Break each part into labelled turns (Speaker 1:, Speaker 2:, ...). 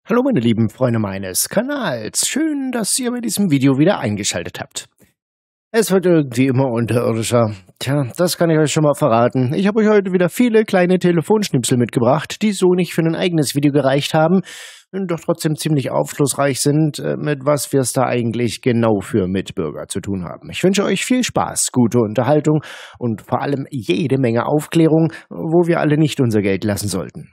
Speaker 1: Hallo meine lieben Freunde meines Kanals, schön, dass ihr bei diesem Video wieder eingeschaltet habt. Es wird irgendwie immer unterirdischer. Tja, das kann ich euch schon mal verraten. Ich habe euch heute wieder viele kleine Telefonschnipsel mitgebracht, die so nicht für ein eigenes Video gereicht haben, doch trotzdem ziemlich aufschlussreich sind, mit was wir es da eigentlich genau für Mitbürger zu tun haben. Ich wünsche euch viel Spaß, gute Unterhaltung und vor allem jede Menge Aufklärung, wo wir alle nicht unser Geld lassen sollten.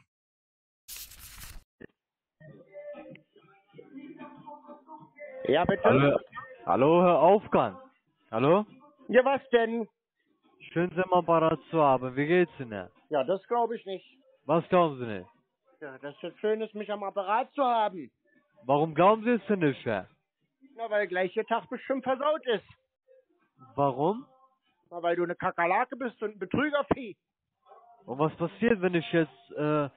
Speaker 2: Ja, bitte?
Speaker 3: Hallo, Herr Aufgang. Hallo?
Speaker 2: Ja, was denn?
Speaker 3: Schön, Sie am Apparat zu haben. Wie geht's Ihnen?
Speaker 2: Ja, das glaube ich nicht.
Speaker 3: Was glauben Sie nicht?
Speaker 2: Ja, das ist schön, ist, mich am Apparat zu haben.
Speaker 3: Warum glauben Sie es denn nicht, Herr?
Speaker 2: Na, weil gleich der Tag bestimmt versaut ist.
Speaker 3: Warum?
Speaker 2: Na, weil du eine Kakerlake bist und ein Betrügervieh.
Speaker 3: Und was passiert, wenn ich jetzt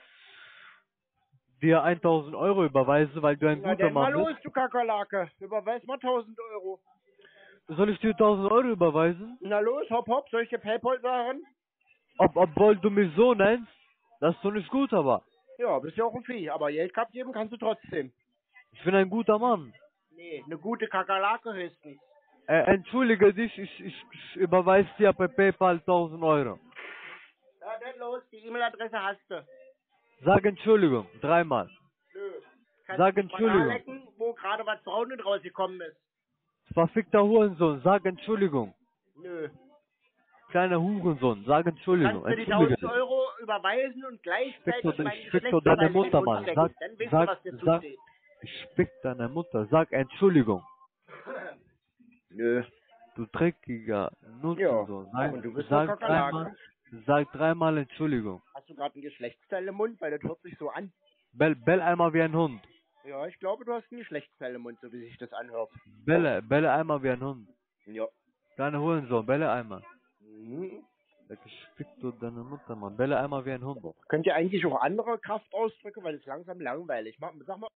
Speaker 3: dir 1000 Euro überweise, weil du ein
Speaker 2: Na,
Speaker 3: guter
Speaker 2: denn mal
Speaker 3: Mann
Speaker 2: los, du Kakerlake. Überweis mal 1000 Euro.
Speaker 3: bist? Soll ich dir 1000 Euro überweisen?
Speaker 2: Na los, hopp, hopp, soll ich dir Paypal sagen?
Speaker 3: Obwohl du mich so nennst? Das ist doch nicht gut, aber.
Speaker 2: Ja, bist ja auch ein Vieh, aber Geld geben kannst du trotzdem.
Speaker 3: Ich bin ein guter Mann.
Speaker 2: Nee, eine gute Kakerlake hilft nicht.
Speaker 3: Entschuldige dich, ich überweise dir per PayPal 1000 Euro.
Speaker 2: Ja, dann los, die E-Mail-Adresse hast du.
Speaker 3: Sag Entschuldigung, dreimal.
Speaker 2: Nö. Kannst
Speaker 3: Sag
Speaker 2: du
Speaker 3: Entschuldigung.
Speaker 2: lecken, wo gerade was Braunes rausgekommen ist.
Speaker 3: Verfickter Hurensohn, sag Entschuldigung.
Speaker 2: Nö.
Speaker 3: Kleiner Hurensohn, sag Entschuldigung.
Speaker 2: Kannst du die
Speaker 3: Entschuldige
Speaker 2: 1000
Speaker 3: dich.
Speaker 2: Euro überweisen und gleichzeitig meinen
Speaker 3: Ich fick doch deine
Speaker 2: Geschlechtsbeweis
Speaker 3: Mutter,
Speaker 2: in den
Speaker 3: Mann.
Speaker 2: Mund stecken? Dann weißt du, was dir
Speaker 3: Sag,
Speaker 2: zusteht.
Speaker 3: ich fick deine Mutter. Sag Entschuldigung.
Speaker 2: Nö.
Speaker 3: Du dreckiger Nutzensohn.
Speaker 2: Und du bist doch Kakerlake.
Speaker 3: Sag dreimal Entschuldigung.
Speaker 2: Hast du gerade ein Geschlechtsteil im Mund? Weil das hört sich so an.
Speaker 3: Bell einmal wie ein Hund.
Speaker 2: Ja, ich glaube, du hast ein Geschlechtsteil im Mund, so wie sich das anhört.
Speaker 3: Belle einmal wie ein Hund.
Speaker 2: Ja.
Speaker 3: Kleiner Hurensohn, belle einmal.
Speaker 2: Mhm.
Speaker 3: Ich fick doch deine Mutter, Mann. Belle einmal wie ein Hund.
Speaker 2: Könnt ihr eigentlich auch andere Kraftausdrücke, weil es langsam langweilig macht? Sag mal.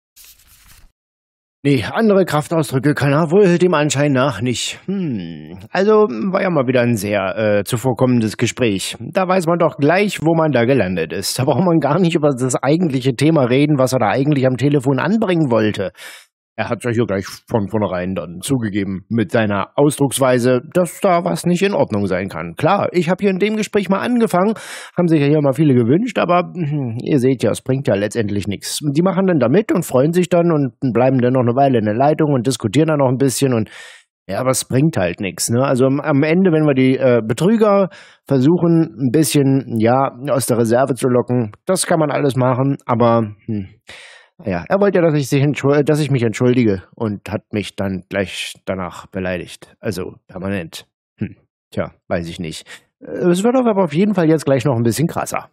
Speaker 1: Nee, andere Kraftausdrücke kann er wohl dem Anschein nach nicht. Also war ja mal wieder ein sehr zuvorkommendes Gespräch. Da weiß man doch gleich, wo man da gelandet ist. Da braucht man gar nicht über das eigentliche Thema reden, was er da eigentlich am Telefon anbringen wollte. Er hat ja hier gleich von vornherein dann zugegeben mit seiner Ausdrucksweise, dass da was nicht in Ordnung sein kann. Klar, ich habe hier in dem Gespräch mal angefangen, haben sich ja hier mal viele gewünscht, aber ihr seht ja, es bringt ja letztendlich nichts. Die machen dann da mit und freuen sich dann und bleiben dann noch eine Weile in der Leitung und diskutieren dann noch ein bisschen und ja, aber es bringt halt nichts. Ne? Also am Ende, wenn wir die Betrüger versuchen, ein bisschen ja aus der Reserve zu locken, das kann man alles machen, aber ja, er wollte ja, dass ich mich entschuldige und hat mich dann gleich danach beleidigt. Also permanent. Tja, weiß ich nicht. Es wird aber auf jeden Fall jetzt gleich noch ein bisschen krasser.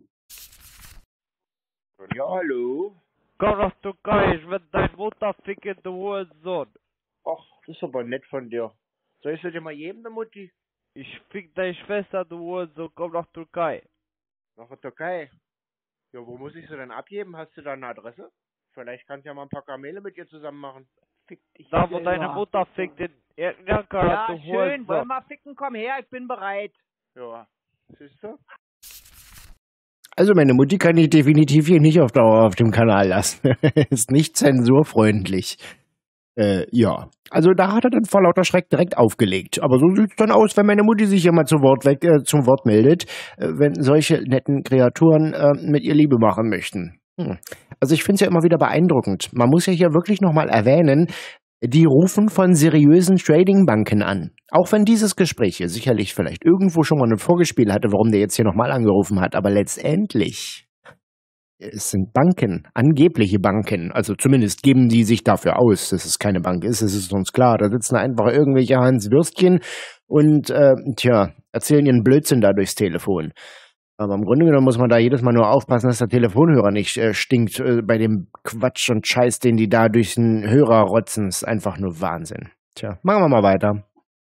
Speaker 2: Ja, hallo.
Speaker 3: Komm doch, du Geist, ich werd dein Mutter ficken, du Hurensohn.
Speaker 2: Ach, das ist aber nett von dir. Soll ich dir mal geben, der Mutti?
Speaker 3: Ich fick deine Schwester, du Hurensohn. Komm nach Türkei.
Speaker 2: Nach der Türkei. Ja, wo muss ich sie denn abgeben? Hast du da eine Adresse? Vielleicht kannst du ja mal ein paar Kamele mit ihr zusammen machen. Fick dich.
Speaker 3: Da, wo deine Mutter fickt, in Erdjacker,
Speaker 2: Ja,
Speaker 3: du
Speaker 2: schön.
Speaker 3: Hurensohn.
Speaker 2: Wollen wir ficken? Komm her, ich bin bereit. Ja. Siehst du?
Speaker 1: Also meine Mutti kann ich definitiv hier nicht auf Dauer auf dem Kanal lassen. Ist nicht zensurfreundlich. Ja. Also da hat er dann vor lauter Schreck direkt aufgelegt. Aber so sieht's dann aus, wenn meine Mutti sich hier mal zum Wort meldet, wenn solche netten Kreaturen mit ihr Liebe machen möchten. Also ich finde es ja immer wieder beeindruckend. Man muss ja hier wirklich nochmal erwähnen, die rufen von seriösen Tradingbanken an. Auch wenn dieses Gespräch hier sicherlich vielleicht irgendwo schon mal ein Vorgespiel hatte, warum der jetzt hier nochmal angerufen hat. Aber letztendlich, es sind Banken, angebliche Banken. Also zumindest geben die sich dafür aus, dass es keine Bank ist. Es ist uns klar. Da sitzen einfach irgendwelche Hans Würstchen und erzählen ihren Blödsinn da durchs Telefon. Aber im Grunde genommen muss man da jedes Mal nur aufpassen, dass der Telefonhörer nicht stinkt bei dem Quatsch und Scheiß, den die da durch den Hörer rotzen. Ist einfach nur Wahnsinn. Tja, machen wir mal weiter.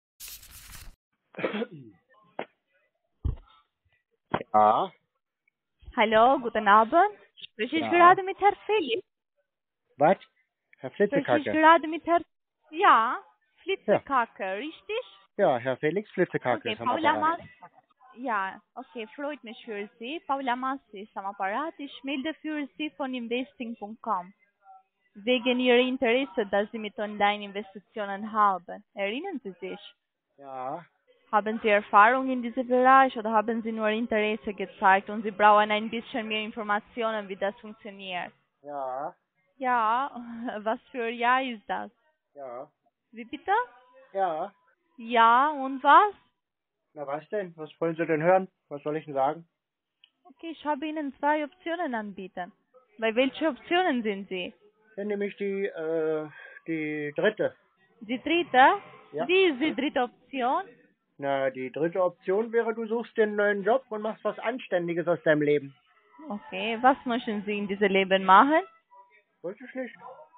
Speaker 2: Ja.
Speaker 4: Hallo, guten Abend. Spreche ich gerade mit Herrn Felix?
Speaker 2: Was? Herr
Speaker 4: Spreche ich
Speaker 2: Flitzekacke.
Speaker 4: gerade mit Herrn... Ja, Flitzekacke, richtig?
Speaker 2: Ja, Herr Felix Flitzekacke
Speaker 4: Okay,
Speaker 2: ist am
Speaker 4: Paula
Speaker 2: Apparat.
Speaker 4: Mas... Ja, okay, freut mich für Sie. Paula Massi ist am Apparat. Ich melde für Sie von investing.com. wegen Ihrer Interesse, das Sie mit Online-Investitionen haben. Erinnern Sie sich?
Speaker 2: Ja.
Speaker 4: Haben Sie Erfahrung in diesem Bereich oder haben Sie nur Interesse gezeigt und Sie brauchen ein bisschen mehr Informationen, wie das funktioniert?
Speaker 2: Ja.
Speaker 4: Ja, was für ein Jahr ist das?
Speaker 2: Ja.
Speaker 4: Wie bitte?
Speaker 2: Ja.
Speaker 4: Ja, und was?
Speaker 2: Na was denn? Was wollen Sie denn hören? Was soll ich denn sagen?
Speaker 4: Okay, ich habe Ihnen zwei Optionen anbieten. Bei welchen Optionen sind Sie?
Speaker 2: Dann nehme ich die dritte.
Speaker 4: Die dritte?
Speaker 2: Ja.
Speaker 4: Wie ist die dritte Option?
Speaker 2: Na, die dritte Option wäre, du suchst dir einen neuen Job und machst was Anständiges aus deinem Leben.
Speaker 4: Okay, was möchten Sie in diesem Leben machen?
Speaker 2: Weiß ich nicht.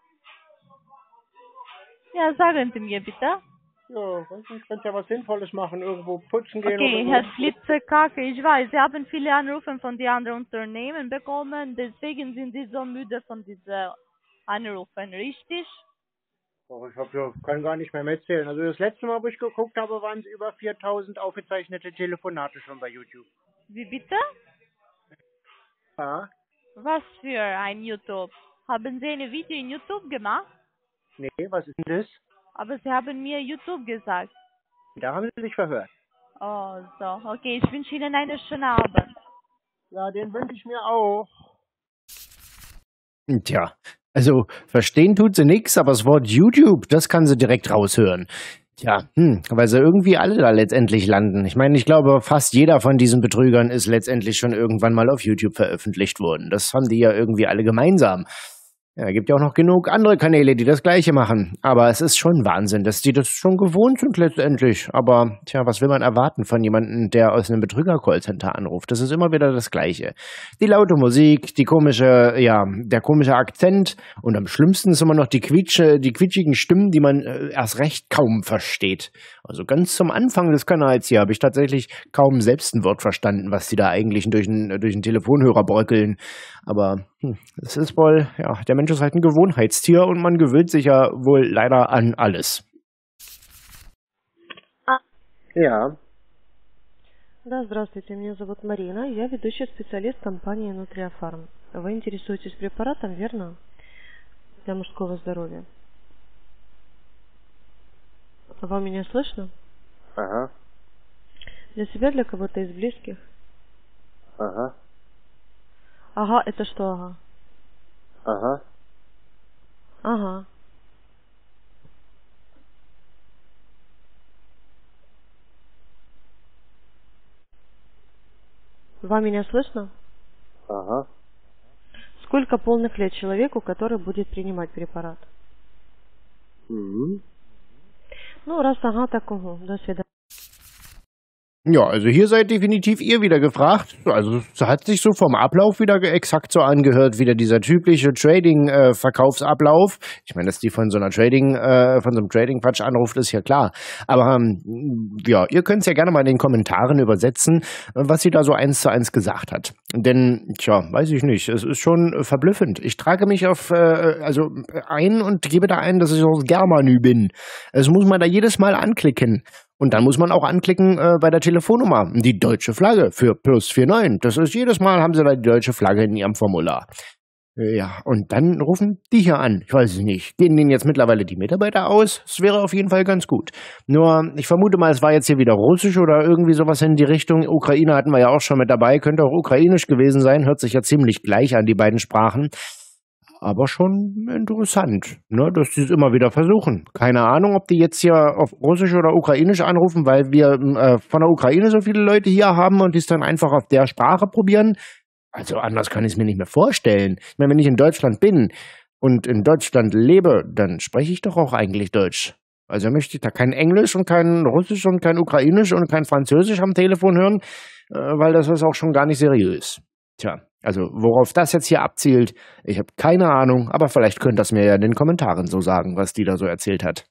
Speaker 4: Ja, sagen Sie mir bitte.
Speaker 2: Ja, weiß nicht, kannst ja was Sinnvolles machen, irgendwo putzen gehen
Speaker 4: Okay,
Speaker 2: oder
Speaker 4: Herr
Speaker 2: so.
Speaker 4: Flitzekacke, ich weiß, Sie haben viele Anrufe von den anderen Unternehmen bekommen, deswegen sind Sie so müde von diesen Anrufen, richtig?
Speaker 2: Oh, kann gar nicht mehr mitzählen. Also das letzte Mal, wo ich geguckt habe, waren es über 4000 aufgezeichnete Telefonate schon bei YouTube.
Speaker 4: Wie bitte?
Speaker 2: Ja?
Speaker 4: Was für ein YouTube? Haben Sie ein Video in YouTube gemacht?
Speaker 2: Nee, was ist denn das?
Speaker 4: Aber Sie haben mir YouTube gesagt.
Speaker 2: Da haben sie sich verhört.
Speaker 4: Oh, so. Okay, ich wünsche Ihnen einen schönen Abend.
Speaker 2: Ja, den wünsche ich mir auch.
Speaker 1: Tja, also verstehen tut sie nix, aber das Wort YouTube, das kann sie direkt raushören. Tja, weil sie irgendwie alle da letztendlich landen. Ich meine, ich glaube, fast jeder von diesen Betrügern ist letztendlich schon irgendwann mal auf YouTube veröffentlicht worden. Das haben die ja irgendwie alle gemeinsam. Ja, gibt ja auch noch genug andere Kanäle, die das Gleiche machen. Aber es ist schon Wahnsinn, dass die das schon gewohnt sind letztendlich. Aber tja, was will man erwarten von jemandem, der aus einem Betrüger-Callcenter anruft? Das ist immer wieder das Gleiche. Die laute Musik, der komische Akzent und am schlimmsten ist immer noch die quietschigen Stimmen, die man erst recht kaum versteht. Also ganz zum Anfang des Kanals hier habe ich tatsächlich kaum selbst ein Wort verstanden, was die da eigentlich durch den Telefonhörer bröckeln. Aber es ist wohl, ja, der Mensch ist halt ein Gewohnheitstier und man gewöhnt sich ja wohl leider an alles.
Speaker 2: Ja.
Speaker 5: Да, здравствуйте, меня зовут Марина, я ведущий специалист компании Нутриафарм. Вы интересуетесь препаратом, верно? Для мужского здоровья. Вам меня слышно?
Speaker 2: Ага.
Speaker 5: Для себя, для кого-то из близких?
Speaker 2: Ага.
Speaker 5: Ага, это что ага?
Speaker 2: Ага.
Speaker 5: Ага. Вам меня слышно?
Speaker 2: Ага.
Speaker 5: Сколько полных лет человеку, который будет принимать препарат?
Speaker 2: Mhm.
Speaker 5: Ну, раз ага, так угу. До свидания.
Speaker 1: Ja, also hier seid definitiv ihr wieder gefragt. Also es hat sich so vom Ablauf wieder exakt so angehört, wieder dieser typische Trading-Verkaufsablauf. Ich meine, dass die von so einem Trading-Quatsch anruft, ist ja klar. Aber ja, ihr könnt es ja gerne mal in den Kommentaren übersetzen, was sie da so 1:1 gesagt hat. Denn, tja, weiß ich nicht, es ist schon verblüffend. Ich trage mich ein und gebe da ein, dass ich aus Germanü bin. Das muss man da jedes Mal anklicken. Und dann muss man auch anklicken bei der Telefonnummer, die deutsche Flagge für +49. Das ist jedes Mal, haben sie da die deutsche Flagge in ihrem Formular. Ja, und dann rufen die hier an. Ich weiß es nicht. Gehen denen jetzt mittlerweile die Mitarbeiter aus? Das wäre auf jeden Fall ganz gut. Nur, ich vermute mal, es war jetzt hier wieder Russisch oder irgendwie sowas in die Richtung. Ukraine hatten wir ja auch schon mit dabei. Könnte auch Ukrainisch gewesen sein. Hört sich ja ziemlich gleich an, die beiden Sprachen. Aber schon interessant, ne, dass die es immer wieder versuchen. Keine Ahnung, ob die jetzt hier auf Russisch oder Ukrainisch anrufen, weil wir von der Ukraine so viele Leute hier haben und die es dann einfach auf der Sprache probieren. Also anders kann ich es mir nicht mehr vorstellen. Ich meine, wenn ich in Deutschland bin und in Deutschland lebe, dann spreche ich doch auch eigentlich Deutsch. Also möchte ich da kein Englisch und kein Russisch und kein Ukrainisch und kein Französisch am Telefon hören, weil das ist auch schon gar nicht seriös. Tja, also worauf das jetzt hier abzielt, ich habe keine Ahnung, aber vielleicht könnt ihr das mir ja in den Kommentaren so sagen, was die da so erzählt hat.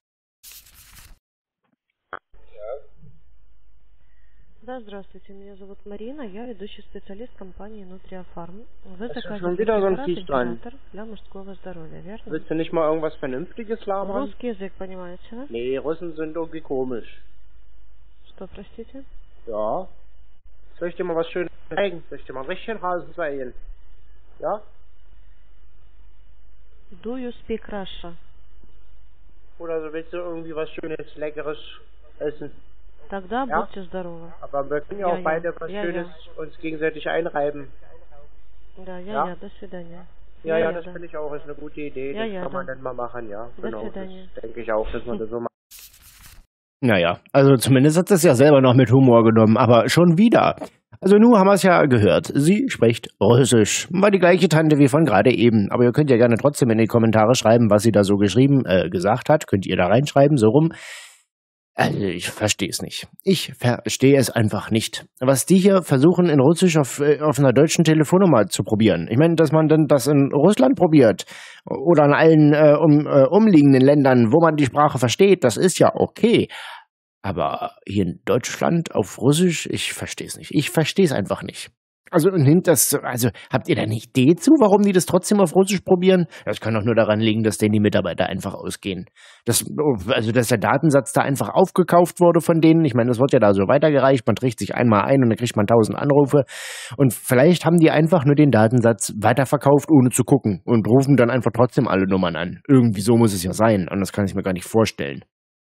Speaker 5: Да, здравствуйте, меня зовут Марина, я ведущий специалист компании Нутриафарм. Вы
Speaker 2: Das ist
Speaker 5: заказываете
Speaker 2: schon wieder so ein
Speaker 5: препарат
Speaker 2: Fies dran.
Speaker 5: император для мужского здоровья, верно?
Speaker 2: Willst du nicht mal irgendwas Vernünftiges labern?
Speaker 5: Русский язык, понимаете, да?
Speaker 2: Nee, Russen sind irgendwie komisch.
Speaker 5: Что, простите?
Speaker 2: Ja. Soll ich dir mal was Schönes zeigen? Soll ich dir mal einen richtigen Hasen zeigen? Ja?
Speaker 5: Do you speak Russia?
Speaker 2: Oder so willst du irgendwie was Schönes, Leckeres essen?
Speaker 5: Тогда
Speaker 2: Ja?
Speaker 5: будьте здоровы.
Speaker 2: Aber wir können ja
Speaker 5: Ja,
Speaker 2: auch
Speaker 5: ja.
Speaker 2: beide was
Speaker 5: Ja,
Speaker 2: Schönes uns gegenseitig einreiben.
Speaker 5: Да,
Speaker 2: Ja?
Speaker 5: я, до свидания.
Speaker 2: Ja, das
Speaker 5: да.
Speaker 2: finde ich auch, ist eine gute Idee.
Speaker 5: Ja,
Speaker 2: Das
Speaker 5: ja,
Speaker 2: kann man
Speaker 5: da.
Speaker 2: dann mal machen, ja.
Speaker 5: До
Speaker 2: Genau,
Speaker 5: свидания.
Speaker 2: das denke ich auch, dass man das so macht.
Speaker 1: Naja, also zumindest hat es ja selber noch mit Humor genommen, aber schon wieder. Also nun haben wir es ja gehört. Sie spricht Russisch. War die gleiche Tante wie von gerade eben. Aber ihr könnt ja gerne trotzdem in die Kommentare schreiben, was sie da so gesagt hat. Könnt ihr da reinschreiben, so rum. Also ich verstehe es nicht. Ich verstehe es einfach nicht. Was die hier versuchen in Russisch auf einer deutschen Telefonnummer zu probieren. Ich meine, dass man dann das in Russland probiert oder in allen umliegenden Ländern, wo man die Sprache versteht, das ist ja okay. Aber hier in Deutschland auf Russisch, ich verstehe es nicht. Ich verstehe es einfach nicht. Also habt ihr da eine Idee zu, warum die das trotzdem auf Russisch probieren? Das kann doch nur daran liegen, dass denen die Mitarbeiter einfach ausgehen. Dass der Datensatz da einfach aufgekauft wurde von denen. Ich meine, das wird ja da so weitergereicht. Man trägt sich einmal ein und dann kriegt man 1000 Anrufe. Und vielleicht haben die einfach nur den Datensatz weiterverkauft, ohne zu gucken. Und rufen dann einfach trotzdem alle Nummern an. Irgendwie so muss es ja sein. Anders kann ich mir gar nicht vorstellen.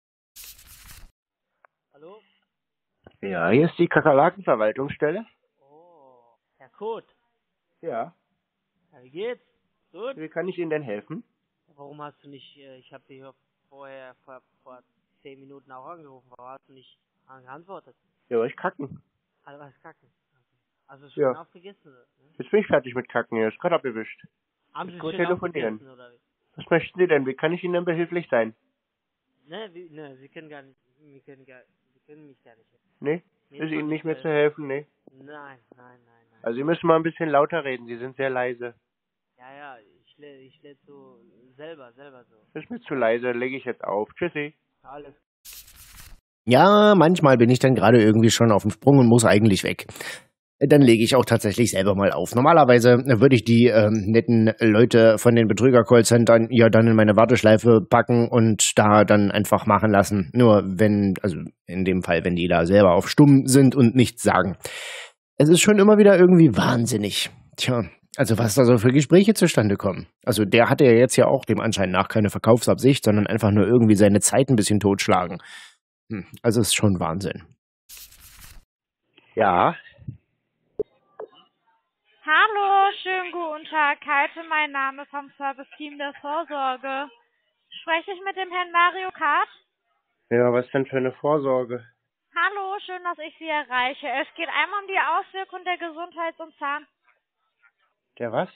Speaker 3: Hallo?
Speaker 2: Ja, hier ist die Kakerlakenverwaltungsstelle.
Speaker 3: Oh, Herr Kurt.
Speaker 2: Ja.
Speaker 3: Ja, wie geht's? Gut?
Speaker 2: Wie kann ich Ihnen denn helfen?
Speaker 3: Warum hast du nicht, ich habe dir vorher vor 10 Minuten auch angerufen, warum hast du nicht geantwortet?
Speaker 2: Ja, weil ich kacken.
Speaker 3: Also was kacken? Also schon
Speaker 2: Ja.
Speaker 3: aufgegessen, ne?
Speaker 2: Jetzt bin ich fertig mit Kacken, hier ist gerade abgewischt.
Speaker 3: Haben Sie
Speaker 2: Gut
Speaker 3: schon
Speaker 2: telefonieren.
Speaker 3: aufgegessen, oder wie?
Speaker 2: Was möchten Sie denn? Wie kann ich Ihnen denn behilflich sein?
Speaker 3: Ne, Sie können gar nicht, Sie können mich gar nicht helfen.
Speaker 2: Nee?
Speaker 3: Nee,
Speaker 2: Ist
Speaker 3: das
Speaker 2: Ihnen
Speaker 3: war
Speaker 2: nicht mehr
Speaker 3: nicht,
Speaker 2: zu helfen? Nee?
Speaker 3: Nein.
Speaker 2: Also Sie müssen mal ein bisschen lauter reden, Sie sind sehr leise.
Speaker 3: Ja, ich lädt so selber so.
Speaker 2: Ist mir zu leise, lege ich jetzt auf. Tschüssi.
Speaker 3: Alles.
Speaker 1: Ja, manchmal bin ich dann gerade irgendwie schon auf dem Sprung und muss eigentlich weg. Dann lege ich auch tatsächlich selber mal auf. Normalerweise würde ich die netten Leute von den Betrüger-Callcentern ja dann in meine Warteschleife packen und da dann einfach machen lassen. Nur also in dem Fall, wenn die da selber auf stumm sind und nichts sagen. Es ist schon immer wieder irgendwie wahnsinnig. Tja, also was da so für Gespräche zustande kommen. Also der hatte ja jetzt ja auch dem Anschein nach keine Verkaufsabsicht, sondern einfach nur irgendwie seine Zeit ein bisschen totschlagen. Also ist schon Wahnsinn.
Speaker 2: Ja.
Speaker 4: Hallo, schönen guten Tag. Kalte, mein Name vom Service-Team der Vorsorge. Spreche ich mit dem Herrn Mario Kart?
Speaker 2: Ja, was denn für eine Vorsorge?
Speaker 4: Hallo, schön, dass ich Sie erreiche. Es geht einmal um die Auswirkung der Gesundheits- und Zahn...
Speaker 2: Der was?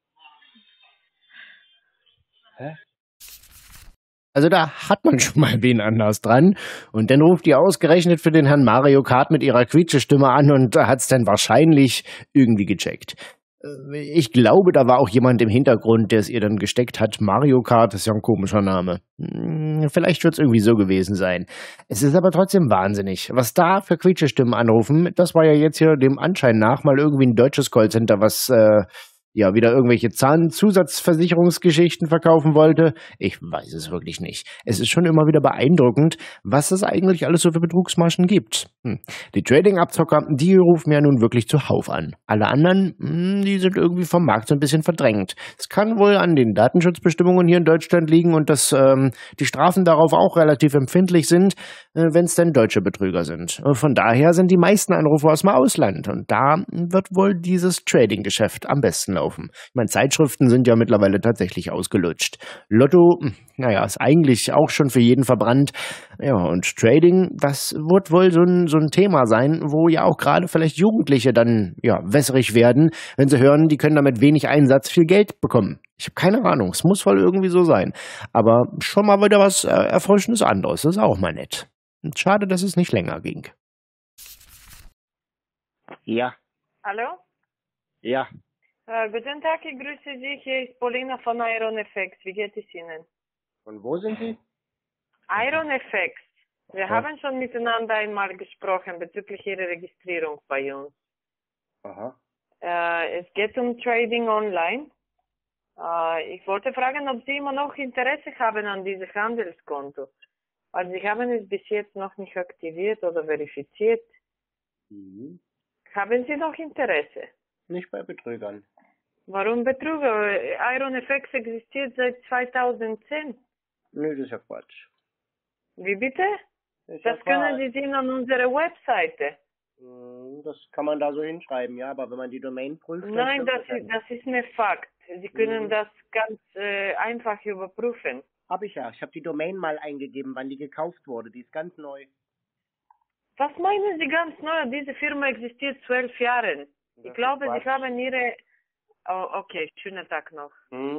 Speaker 2: Hä?
Speaker 1: Also da hat man schon mal wen anders dran. Und dann ruft die ausgerechnet für den Herrn Mario Kart mit ihrer Quietschestimme an und hat's dann wahrscheinlich irgendwie gecheckt. Ich glaube, da war auch jemand im Hintergrund, der es ihr dann gesteckt hat. Mario Kart ist ja ein komischer Name. Vielleicht wird's irgendwie so gewesen sein. Es ist aber trotzdem wahnsinnig. Was da für Quietschestimmen anrufen, das war ja jetzt hier dem Anschein nach mal irgendwie ein deutsches Callcenter, was wieder irgendwelche Zahnzusatzversicherungsgeschichten verkaufen wollte. Ich weiß es wirklich nicht. Es ist schon immer wieder beeindruckend, was es eigentlich alles so für Betrugsmaschen gibt. Die Trading-Abzocker, die rufen ja nun wirklich zuhauf an. Alle anderen, die sind irgendwie vom Markt so ein bisschen verdrängt. Es kann wohl an den Datenschutzbestimmungen hier in Deutschland liegen und dass die Strafen darauf auch relativ empfindlich sind, wenn es denn deutsche Betrüger sind. Von daher sind die meisten Anrufe aus dem Ausland und da wird wohl dieses Trading-Geschäft am besten laufen. Ich meine, Zeitschriften sind ja mittlerweile tatsächlich ausgelutscht. Lotto, ist eigentlich auch schon für jeden verbrannt. Ja, und Trading, das wird wohl so ein Thema sein, wo ja auch gerade vielleicht Jugendliche dann, wässrig werden, wenn sie hören, die können damit wenig Einsatz viel Geld bekommen. Ich habe keine Ahnung, es muss wohl irgendwie so sein. Aber schon mal wieder was Erfrischendes anderes, das ist auch mal nett. Und schade, dass es nicht länger ging.
Speaker 2: Ja.
Speaker 6: Hallo?
Speaker 2: Ja.
Speaker 6: Guten Tag, ich grüße Sie. Hier ist Paulina von Iron FX. Wie geht es Ihnen?
Speaker 2: Und wo sind Sie?
Speaker 6: Iron FX. Wir haben schon miteinander einmal gesprochen bezüglich Ihrer Registrierung bei uns.
Speaker 2: Aha.
Speaker 6: Es geht um Trading online. Ich wollte fragen, ob Sie immer noch Interesse haben an diesem Handelskonto. Weil Sie haben es bis jetzt noch nicht aktiviert oder verifiziert.
Speaker 2: Mhm.
Speaker 6: Haben Sie noch Interesse?
Speaker 2: Nicht bei Betrügern.
Speaker 6: Warum Betrug? IronFX existiert seit 2010.
Speaker 2: Nö, das ist ja Quatsch.
Speaker 6: Wie bitte?
Speaker 2: Das ist ja
Speaker 6: Das können
Speaker 2: Quatsch.
Speaker 6: Sie sehen an unserer Webseite.
Speaker 2: Das kann man da so hinschreiben, ja, aber wenn man die Domain prüft... dann
Speaker 6: Nein,
Speaker 2: stimmt
Speaker 6: das ist ein Fakt. Sie können
Speaker 2: Mhm.
Speaker 6: das ganz einfach überprüfen.
Speaker 2: Hab ich ja. Ich habe die Domain mal eingegeben, wann die gekauft wurde. Die ist ganz neu.
Speaker 6: Was meinen Sie ganz neu? Diese Firma existiert 12 Jahre. Ich glaube, Sie haben Ihre... Oh, okay, schönen Tag noch.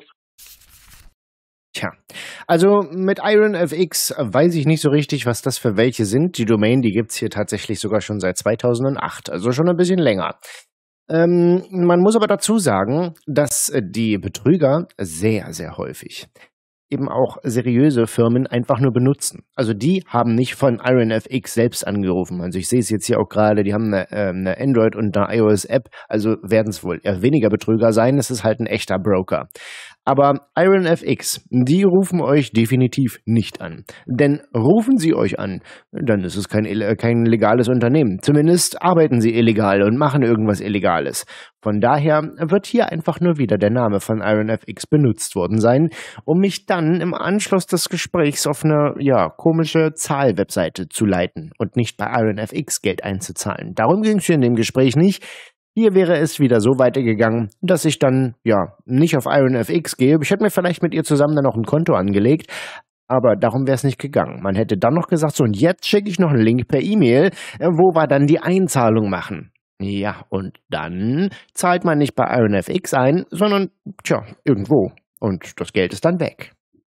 Speaker 1: Tja, also mit IronFX weiß ich nicht so richtig, was das für welche sind. Die Domain, die gibt's hier tatsächlich sogar schon seit 2008, also schon ein bisschen länger. Man muss aber dazu sagen, dass die Betrüger sehr, sehr häufig eben auch seriöse Firmen einfach nur benutzen. Also die haben nicht von IronFX selbst angerufen. Also ich sehe es jetzt hier auch gerade, die haben eine Android- und eine iOS-App, also werden es wohl eher weniger Betrüger sein. Es ist halt ein echter Broker. Aber IronFX, die rufen euch definitiv nicht an. Denn rufen sie euch an, dann ist es kein legales Unternehmen. Zumindest arbeiten sie illegal und machen irgendwas Illegales. Von daher wird hier einfach nur wieder der Name von IronFX benutzt worden sein, um mich dann im Anschluss des Gesprächs auf eine, komische Zahlwebseite zu leiten und nicht bei IronFX Geld einzuzahlen. Darum ging es hier in dem Gespräch nicht. Hier wäre es wieder so weitergegangen, dass ich dann, nicht auf IronFX gehe. Ich hätte mir vielleicht mit ihr zusammen dann noch ein Konto angelegt, aber darum wäre es nicht gegangen. Man hätte dann noch gesagt, so, und jetzt schicke ich noch einen Link per E-Mail, wo wir dann die Einzahlung machen. Ja, und dann zahlt man nicht bei IronFX ein, sondern, irgendwo. Und das Geld ist dann weg.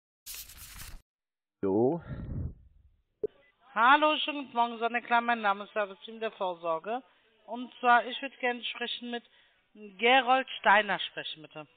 Speaker 2: So.
Speaker 7: Hallo, schönen guten Morgen, Sonne Klar, mein Name ist Serviceteam der Vorsorge. Und zwar, ich würde gerne sprechen mit Gerold Steiner sprechen, bitte.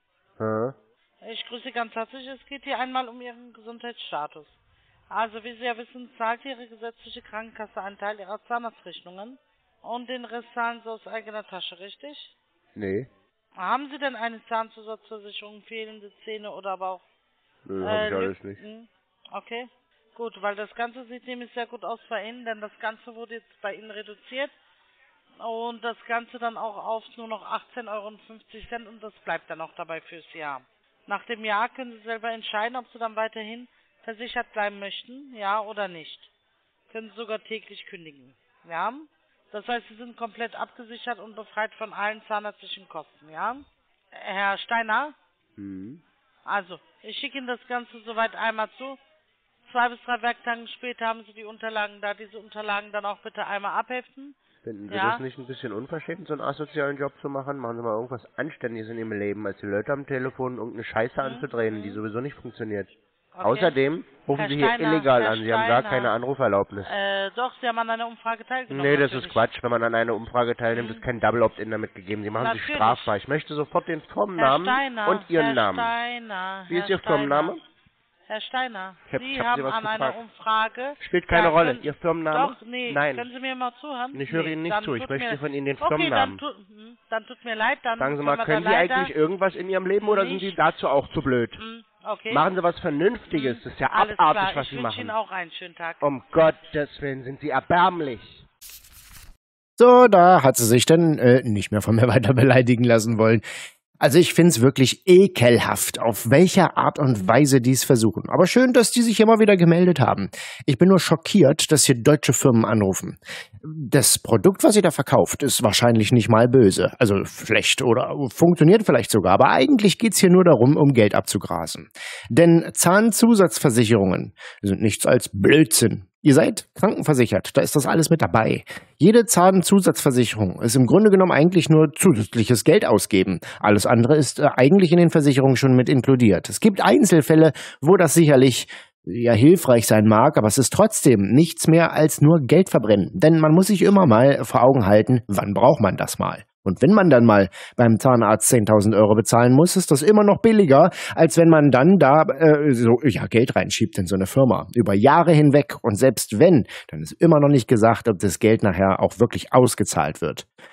Speaker 7: Ich grüße ganz herzlich. Es geht hier einmal um Ihren Gesundheitsstatus. Also, wie Sie ja wissen, zahlt Ihre gesetzliche Krankenkasse einen Teil Ihrer Zahnarztrechnungen und den Rest zahlen Sie aus eigener Tasche, richtig?
Speaker 2: Nee.
Speaker 7: Haben Sie denn eine Zahnzusatzversicherung, fehlende Zähne oder aber auch...
Speaker 2: Nö, hab ich alles nicht.
Speaker 7: Okay, gut, weil das Ganze sieht nämlich sehr gut aus bei Ihnen, denn das Ganze wurde jetzt bei Ihnen reduziert. Und das Ganze dann auch auf nur noch 18,50 € und das bleibt dann auch dabei fürs Jahr. Nach dem Jahr können Sie selber entscheiden, ob Sie dann weiterhin versichert bleiben möchten, ja oder nicht. Können Sie sogar täglich kündigen, ja. Das heißt, Sie sind komplett abgesichert und befreit von allen zahnärztlichen Kosten, ja. Herr Steiner? Also, ich schicke Ihnen das Ganze soweit einmal zu. 2 bis 3 Werktage später haben Sie die Unterlagen da. Diese Unterlagen dann auch bitte einmal abheften.
Speaker 2: Finden Sie das nicht ein bisschen unverschämt, so einen asozialen Job zu machen? Machen Sie mal irgendwas Anständiges in Ihrem Leben, als die Leute am Telefon irgendeine Scheiße anzudrehen, die sowieso nicht funktioniert.
Speaker 7: Okay.
Speaker 2: Außerdem rufen
Speaker 7: Herr
Speaker 2: Sie hier
Speaker 7: Steiner,
Speaker 2: illegal
Speaker 7: Herr
Speaker 2: an. Sie haben gar
Speaker 7: Steiner.
Speaker 2: keine Anruferlaubnis.
Speaker 7: Doch, Sie haben an einer Umfrage teilgenommen.
Speaker 2: Nee, das ist
Speaker 7: natürlich.
Speaker 2: Quatsch. Wenn man an einer Umfrage teilnimmt, ist kein Double Opt-in damit gegeben. Sie machen sich
Speaker 7: Natürlich.
Speaker 2: strafbar. Ich möchte sofort den
Speaker 7: Herr
Speaker 2: Firmennamen
Speaker 7: Steiner,
Speaker 2: und Ihren
Speaker 7: Herr
Speaker 2: Namen.
Speaker 7: Steiner,
Speaker 2: Wie ist
Speaker 7: Herr
Speaker 2: Ihr Firmenname?
Speaker 7: Herr Steiner,
Speaker 2: Ich hab
Speaker 7: Sie
Speaker 2: Sie
Speaker 7: haben
Speaker 2: was
Speaker 7: an einer
Speaker 2: gefragt.
Speaker 7: Umfrage...
Speaker 2: Spielt keine
Speaker 7: Ja,
Speaker 2: Rolle.
Speaker 7: können-
Speaker 2: Ihr Firmenname?
Speaker 7: Doch, nee,
Speaker 2: Nein.
Speaker 7: können Sie mir mal zuhören?
Speaker 2: Ich höre Ihnen nicht
Speaker 7: dann
Speaker 2: zu. Ich
Speaker 7: tut
Speaker 2: möchte
Speaker 7: mir-
Speaker 2: von Ihnen den
Speaker 7: Okay,
Speaker 2: Firmennamen.
Speaker 7: dann tut mir leid, dann...
Speaker 2: Sagen Sie mal, können Sie
Speaker 7: leider...
Speaker 2: eigentlich irgendwas in Ihrem Leben oder sind Sie
Speaker 7: Nicht.
Speaker 2: dazu auch zu blöd?
Speaker 7: Okay.
Speaker 2: Machen Sie was Vernünftiges. Das ist ja
Speaker 7: Alles
Speaker 2: abartig,
Speaker 7: klar,
Speaker 2: was
Speaker 7: ich
Speaker 2: Sie
Speaker 7: wünsche
Speaker 2: machen.
Speaker 7: Ihnen auch einen schönen Tag.
Speaker 2: Um Gottes Willen, sind Sie erbärmlich.
Speaker 1: So, da hat sie sich dann nicht mehr von mir weiter beleidigen lassen wollen. Also ich find's wirklich ekelhaft, auf welcher Art und Weise die es versuchen. Aber schön, dass die sich immer wieder gemeldet haben. Ich bin nur schockiert, dass hier deutsche Firmen anrufen. Das Produkt, was ihr da verkauft, ist wahrscheinlich nicht mal böse. Also schlecht oder funktioniert vielleicht sogar. Aber eigentlich geht's hier nur darum, um Geld abzugrasen. Denn Zahnzusatzversicherungen sind nichts als Blödsinn. Ihr seid krankenversichert, da ist das alles mit dabei. Jede Zahnzusatzversicherung ist im Grunde genommen eigentlich nur zusätzliches Geld ausgeben. Alles andere ist eigentlich in den Versicherungen schon mit inkludiert. Es gibt Einzelfälle, wo das sicherlich hilfreich sein mag, aber es ist trotzdem nichts mehr als nur Geld verbrennen. Denn man muss sich immer mal vor Augen halten, wann braucht man das mal? Und wenn man dann mal beim Zahnarzt 10.000 € bezahlen muss, ist das immer noch billiger, als wenn man dann da Geld reinschiebt in so eine Firma. Über Jahre hinweg. Und selbst wenn, dann ist immer noch nicht gesagt, ob das Geld nachher auch wirklich ausgezahlt wird.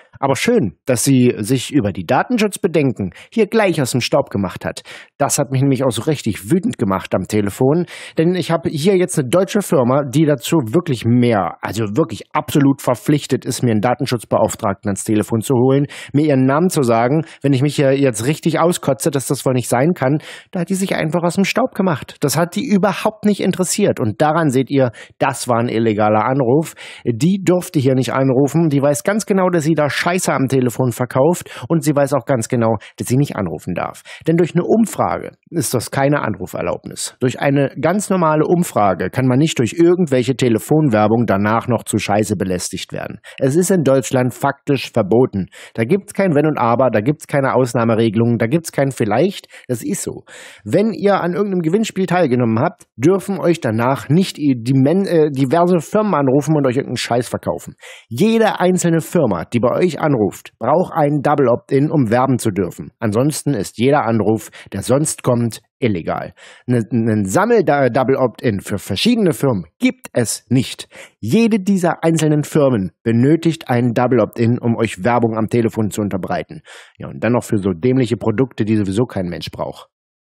Speaker 1: Aber schön, dass sie sich über die Datenschutzbedenken hier gleich aus dem Staub gemacht hat. Das hat mich nämlich auch so richtig wütend gemacht am Telefon, denn ich habe hier jetzt eine deutsche Firma, die dazu wirklich also wirklich absolut verpflichtet ist, mir einen Datenschutzbeauftragten ans Telefon zu holen, mir ihren Namen zu sagen, wenn ich mich hier jetzt richtig auskotze, dass das wohl nicht sein kann. Da hat die sich einfach aus dem Staub gemacht. Das hat die überhaupt nicht interessiert. Und daran seht ihr, das war ein illegaler Anruf. Die durfte hier nicht anrufen. Die weiß ganz genau, dass sie da Scheiße am Telefon verkauft. Und sie weiß auch ganz genau, dass sie nicht anrufen darf. Denn durch eine Umfrage ist das keine Anruferlaubnis. Durch eine ganz normale Umfrage kann man nicht durch irgendwelche Telefonwerbung danach noch zu Scheiße belästigt werden. Es ist in Deutschland faktisch verboten. Da gibt's kein Wenn und Aber, da gibt's keine Ausnahmeregelungen, da gibt's kein Vielleicht. Das ist so. Wenn ihr an irgendeinem Gewinnspiel teilgenommen habt, dürfen euch danach nicht diverse Firmen anrufen und euch irgendeinen Scheiß verkaufen. Jede einzelne Firma, die bei euch anruft, braucht einen Double Opt-in, um werben zu dürfen. Ansonsten ist jeder Anruf, der sonst kommt, illegal. Einen Sammel-Double Opt-in für verschiedene Firmen gibt es nicht. Jede dieser einzelnen Firmen benötigt einen Double Opt-in, um euch Werbung am Telefon zu unterbreiten. Ja, und dann noch für so dämliche Produkte, die sowieso kein Mensch braucht.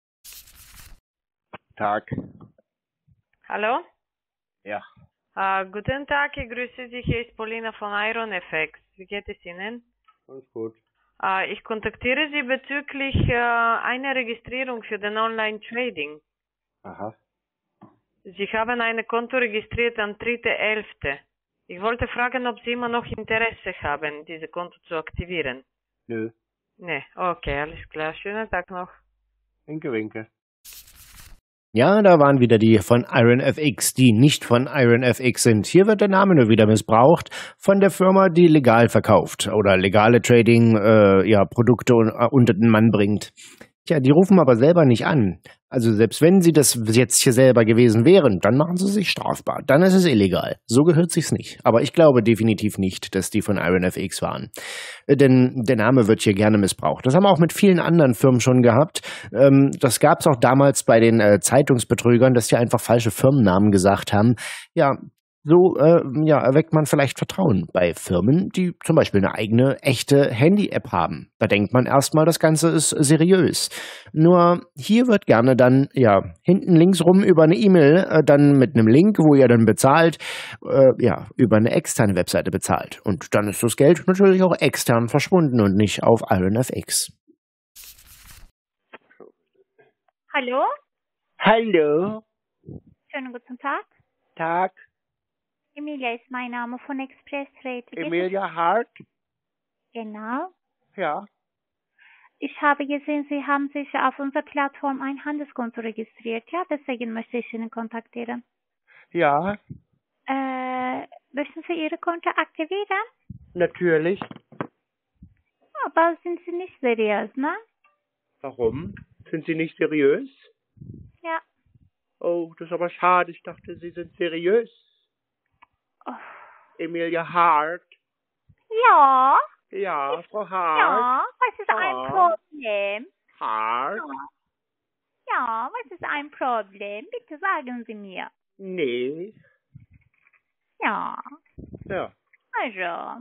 Speaker 2: Tag.
Speaker 6: Hallo?
Speaker 2: Ja.
Speaker 6: Guten Tag, ich grüße Sie. Hier ist Paulina von IronFX. Wie geht es Ihnen?
Speaker 2: Alles gut.
Speaker 6: Ich kontaktiere Sie bezüglich einer Registrierung für den Online-Trading.
Speaker 2: Aha.
Speaker 6: Sie haben ein Konto registriert am 3.11. Ich wollte fragen, ob Sie immer noch Interesse haben, dieses Konto zu aktivieren.
Speaker 2: Nö.
Speaker 6: Ne, okay, alles klar. Schönen Tag noch.
Speaker 2: Winke, winke.
Speaker 1: Ja, da waren wieder die von IronFX, die nicht von IronFX sind. Hier wird der Name nur wieder missbraucht von der Firma, die legal verkauft oder legale Trading-Produkte unter den Mann bringt. Tja, die rufen aber selber nicht an. Also selbst wenn sie das jetzt hier selber gewesen wären, dann machen sie sich strafbar. Dann ist es illegal. So gehört sich's nicht. Aber ich glaube definitiv nicht, dass die von IronFX waren. Denn der Name wird hier gerne missbraucht. Das haben wir auch mit vielen anderen Firmen schon gehabt. Das gab's auch damals bei den Zeitungsbetrügern, dass die einfach falsche Firmennamen gesagt haben. Ja, so erweckt man vielleicht Vertrauen bei Firmen, die zum Beispiel eine eigene, echte Handy-App haben. Da denkt man erstmal, das Ganze ist seriös. Nur hier wird gerne dann, hinten links rum über eine E-Mail, dann mit einem Link, wo ihr dann bezahlt, über eine externe Webseite bezahlt. Und dann ist das Geld natürlich auch extern verschwunden und nicht auf IronFX.
Speaker 4: Hallo?
Speaker 2: Hallo.
Speaker 4: Schönen guten Tag.
Speaker 2: Tag.
Speaker 4: Emilia ist mein Name von Express Rate.
Speaker 2: Emilia Hart.
Speaker 4: Genau.
Speaker 2: Ja.
Speaker 4: Ich habe gesehen, Sie haben sich auf unserer Plattform ein Handelskonto registriert. Ja, deswegen möchte ich Ihnen kontaktieren.
Speaker 2: Ja,
Speaker 4: Möchten Sie Ihre Konto aktivieren?
Speaker 2: natürlich.
Speaker 4: Aber sind Sie nicht seriös, ne?
Speaker 2: Warum? Sind Sie nicht seriös?
Speaker 4: Ja.
Speaker 2: Oh, das ist aber schade. Ich dachte, Sie sind seriös.
Speaker 4: Oh.
Speaker 2: Emilia Hart.
Speaker 4: Ja.
Speaker 2: Ja, Frau Hart.
Speaker 4: Ja, was ist ein Problem?
Speaker 2: Hart.
Speaker 4: Ja, was ist ein Problem? Bitte sagen Sie mir.
Speaker 2: Nee.
Speaker 4: Ja.
Speaker 2: Ja.
Speaker 4: Also.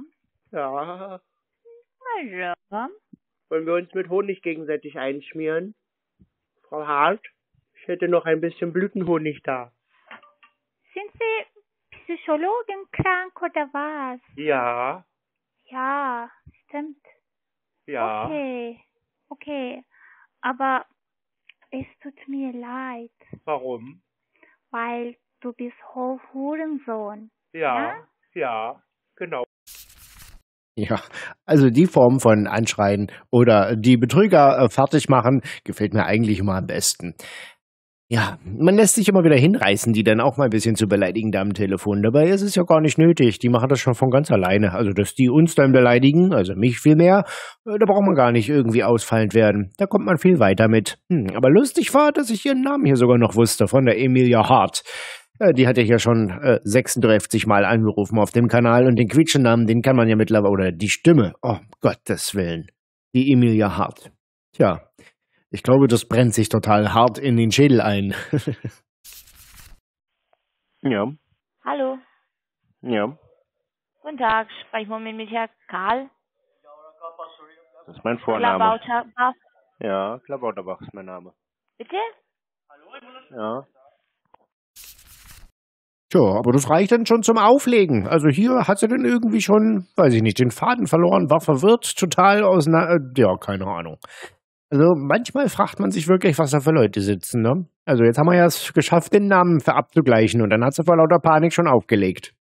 Speaker 2: Ja.
Speaker 4: Also.
Speaker 2: Wollen wir uns mit Honig gegenseitig einschmieren? Frau Hart, ich hätte noch ein bisschen Blütenhonig da.
Speaker 4: Sind Sie Psychologin krank oder was?
Speaker 2: Ja.
Speaker 4: Ja, stimmt.
Speaker 2: Ja.
Speaker 4: Okay. Aber es tut mir leid,
Speaker 2: Warum?
Speaker 4: weil du bist Hurensohn.
Speaker 2: Ja, genau.
Speaker 1: Ja, also die Form von Anschreien oder die Betrüger fertig machen, gefällt mir eigentlich immer am besten. Ja, man lässt sich immer wieder hinreißen, die dann auch mal ein bisschen zu beleidigen da am Telefon. Dabei ist es ja gar nicht nötig. Die machen das schon von ganz alleine. Also, dass die uns dann beleidigen, also mich viel mehr, da braucht man gar nicht irgendwie ausfallend werden. Da kommt man viel weiter mit. Aber lustig war, dass ich ihren Namen hier sogar noch wusste, von der Emilia Hart. Die hatte ich ja schon 36 Mal angerufen auf dem Kanal und den Quietschenamen, den kann man ja mittlerweile, oder die Stimme, oh Gottes Willen, die Emilia Hart. Tja, ich glaube, das brennt sich total hart in den Schädel ein.
Speaker 2: Ja.
Speaker 4: Hallo.
Speaker 2: Ja.
Speaker 4: Guten Tag, spreche ich mit Herrn Karl?
Speaker 2: Das ist mein Vorname.
Speaker 4: Klabauterbach.
Speaker 2: Ja, Klabauterbach ist mein Name.
Speaker 4: Bitte?
Speaker 2: Ja.
Speaker 1: Tja, aber das reicht dann schon zum Auflegen. Also hier hat sie dann irgendwie schon, weiß ich nicht, den Faden verloren, war verwirrt, total ja, keine Ahnung. Also manchmal fragt man sich wirklich, was da für Leute sitzen, ne? Also jetzt haben wir ja es geschafft, den Namen für abzugleichen und dann hat sie vor lauter Panik schon aufgelegt.